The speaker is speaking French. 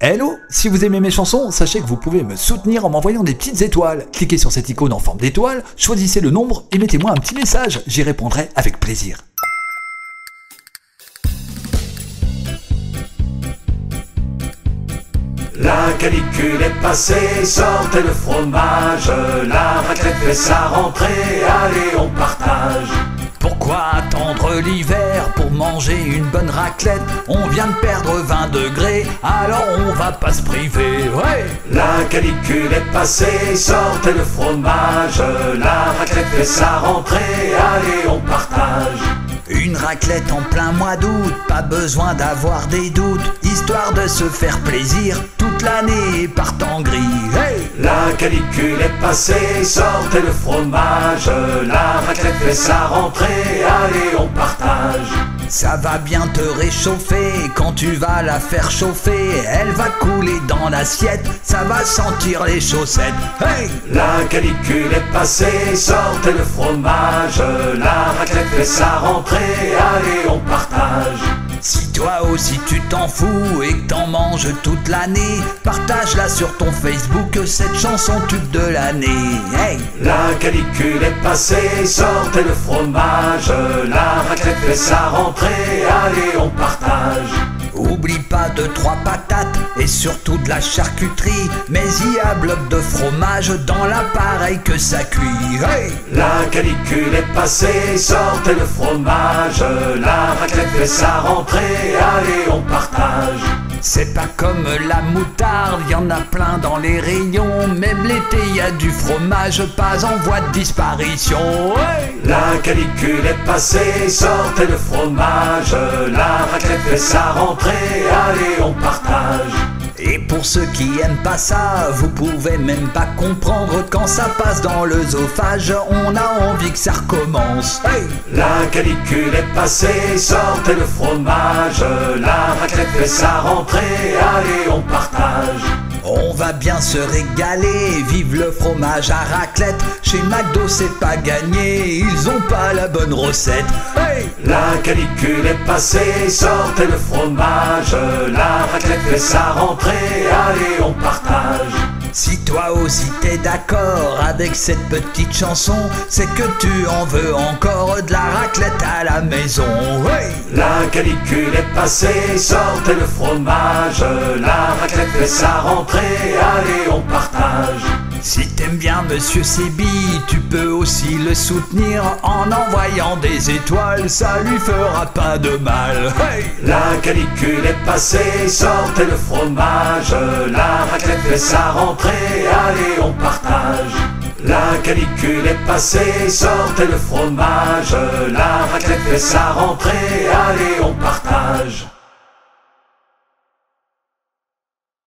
Hello, si vous aimez mes chansons, sachez que vous pouvez me soutenir en m'envoyant des petites étoiles. Cliquez sur cette icône en forme d'étoile, choisissez le nombre et mettez-moi un petit message, j'y répondrai avec plaisir. La canicule est passée, sortez le fromage, la raclette fait sa rentrée, allez on partage. Pourquoi attendre l'hiver pour manger une bonne raclette? On vient de perdre 20 degrés, alors on va pas se priver, ouais. La canicule est passée, sortez le fromage, la raclette fait sa rentrée, allez on partage. Une raclette en plein mois d'août, pas besoin d'avoir des doutes, histoire de se faire plaisir toute l'année par temps gris. Hey! La canicule est passée, sortez le fromage, la raclette fait sa rentrée, allez on partage. Ça va bien te réchauffer quand tu vas la faire chauffer, elle va couler dans l'assiette, ça va sentir les chaussettes. Hey! La canicule est passée, sortez le fromage, la raclette fait sa rentrée, allez on partage. Si toi aussi tu t'en fous et que t'en manges toute l'année, partage-la sur ton Facebook, cette chanson tube de l'année. Hey! La canicule est passée, sortez le fromage, la raclette fait sa rentrée, allez on partage. Oublie pas 2-3 patates et surtout de la charcuterie, mais y a bloc de fromage dans l'appareil que ça cuit. Hey! La canicule est passée, sortez le fromage, la raclette fait sa rentrée, allez on partage. C'est pas comme la moutarde, y en a plein dans les rayons, même l'été y a du fromage, pas en voie de disparition. Ouais! La canicule est passée, sortez le fromage, la raclette fait sa rentrée, allez on partage. Et pour ceux qui aiment pas ça, vous pouvez même pas comprendre, quand ça passe dans l'œsophage, on a envie que ça recommence. Hey! La canicule est passée, sortez le fromage, la raclette fait sa rentrée, allez on partage. On va bien se régaler, vive le fromage à raclette. Chez McDo c'est pas gagné, ils ont pas la bonne recette. Hey! La canicule est passée, sortez le fromage, la raclette fait sa rentrée, allez on partage. Si toi aussi t'es d'accord avec cette petite chanson, c'est que tu en veux encore de la raclette à la maison. Hey! La canicule est passée, sortez le fromage, la raclette fait sa rentrée, allez on partage. Si t'aimes bien Monsieur Sébi, tu peux aussi le soutenir en envoyant des étoiles, ça lui fera pas de mal. Hey! La canicule est passée, sortez le fromage, la raclette fait sa rentrée, allez on partage. La canicule est passée, sortez le fromage, la raclette fait sa rentrée, allez on partage.